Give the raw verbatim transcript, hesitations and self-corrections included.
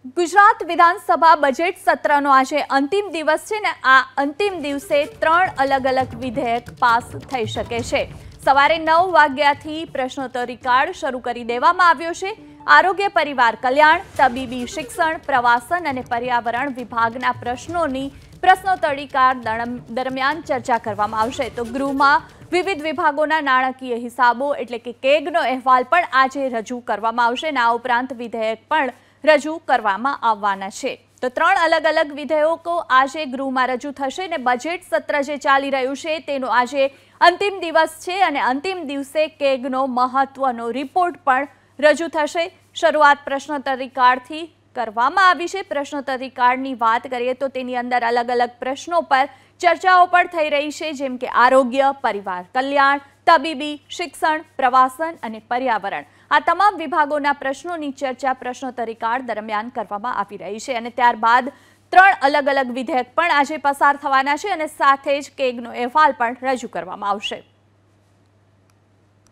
ગુજરાત વિધાનસભા બજેટ સત્રનો આજે અંતિમ દિવસ છે ને આ અંતિમ દિવસે ત્રણ અલગ અલગ વિધેયક પાસ થઈ શકે છે। સવારે નવ વાગ્યાથી પ્રશ્નોત્તરી કાળ શરૂ કરી દેવામાં આવ્યો છે। આરોગ્ય પરિવાર કલ્યાણ, તબીબી શિક્ષણ, પ્રવાસન અને પર્યાવરણ વિભાગના પ્રશ્નોની પ્રશ્નોત્તરી કાળ દરમિયાન ચર્ચા કરવામાં આવશે। તો ગૃહમાં વિવિધ વિભાગોના નાણાકીય હિસાબો એટલે કે કેગનો અહેવાલ પણ આજે રજૂ કરવામાં આવશે અને આ ઉપરાંત વિધેયક પણ રજૂ કરવામાં આવવાના છે। તો ત્રણ અલગ અલગ વિધેયકો આજે ગૃહમાં રજૂ થશે ને બજેટ સત્ર જે ચાલી રહ્યું છે તેનો આજે અંતિમ દિવસ છે અને અંતિમ દિવસે કેગનો મહત્વનો રિપોર્ટ પણ રજૂ થશે। શરૂઆત પ્રશ્નોત્તરી કાળથી કરવામાં આવી છે। પ્રશ્નોત્તરી કાળની વાત કરીએ તો તેની અંદર અલગ અલગ પ્રશ્નો પર ચર્ચાઓ પણ થઈ રહી છે, જેમ કે આરોગ્ય, પરિવાર કલ્યાણ, તબીબી શિક્ષણ, પ્રવાસન અને પર્યાવરણ આ તમામ વિભાગોના પ્રશ્નોની ચર્ચા પ્રશ્નોત્તરી કાળ દરમિયાન કરવામાં આવી રહી છે અને ત્યારબાદ ત્રણ અલગ અલગ વિધેયક પણ આજે પસાર થવાના છે અને સાથે જ કેગનો અહેવાલ પણ રજૂ કરવામાં આવશે।